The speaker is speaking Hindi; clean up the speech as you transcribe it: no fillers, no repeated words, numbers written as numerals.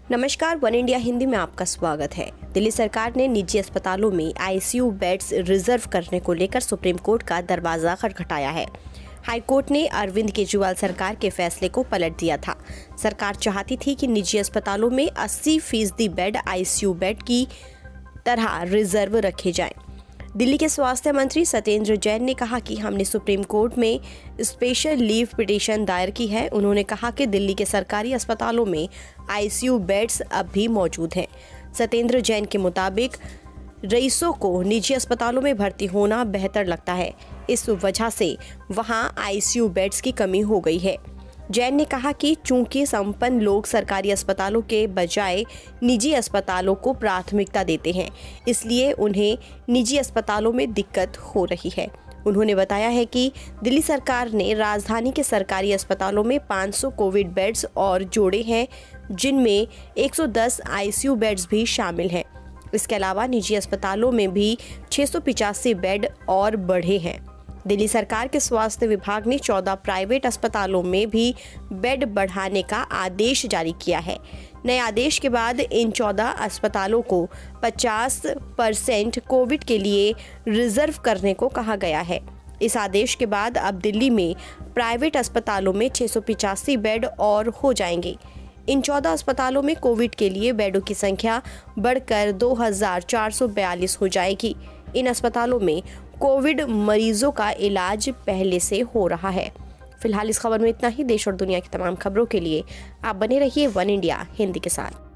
नमस्कार, वन इंडिया हिंदी में आपका स्वागत है। दिल्ली सरकार ने निजी अस्पतालों में आईसीयू बेड्स रिजर्व करने को लेकर सुप्रीम कोर्ट का दरवाजा खटखटाया है। हाई कोर्ट ने अरविंद केजरीवाल सरकार के फैसले को पलट दिया था। सरकार चाहती थी कि निजी अस्पतालों में 80% बेड आईसीयू बेड की तरह रिजर्व रखे जाएं। दिल्ली के स्वास्थ्य मंत्री सत्येंद्र जैन ने कहा कि हमने सुप्रीम कोर्ट में स्पेशल लीव पिटीशन दायर की है। उन्होंने कहा कि दिल्ली के सरकारी अस्पतालों में आईसीयू बेड्स अब भी मौजूद हैं। सत्येंद्र जैन के मुताबिक रईसों को निजी अस्पतालों में भर्ती होना बेहतर लगता है, इस वजह से वहां आईसीयू बेड्स की कमी हो गई है। जैन ने कहा कि चूंकि संपन्न लोग सरकारी अस्पतालों के बजाय निजी अस्पतालों को प्राथमिकता देते हैं, इसलिए उन्हें निजी अस्पतालों में दिक्कत हो रही है। उन्होंने बताया है कि दिल्ली सरकार ने राजधानी के सरकारी अस्पतालों में 500 कोविड बेड्स और जोड़े हैं, जिनमें 110 आईसीयू बेड्स भी शामिल हैं। इसके अलावा निजी अस्पतालों में भी 685 बेड और बढ़े हैं। दिल्ली सरकार के स्वास्थ्य विभाग ने 14 प्राइवेट अस्पतालों में भी बेड बढ़ाने का आदेश जारी किया है। नए आदेश के बाद इन 14 अस्पतालों को 50% कोविड के लिए रिजर्व करने को कहा गया है। इस आदेश के बाद अब दिल्ली में प्राइवेट अस्पतालों में 685 बेड और हो जाएंगे। इन 14 अस्पतालों में कोविड के लिए बेडों की संख्या बढ़कर 2442 हो जाएगी। इन अस्पतालों में कोविड मरीजों का इलाज पहले से हो रहा है। फिलहाल इस खबर में इतना ही। देश और दुनिया की तमाम खबरों के लिए आप बने रहिए वन इंडिया हिंदी के साथ।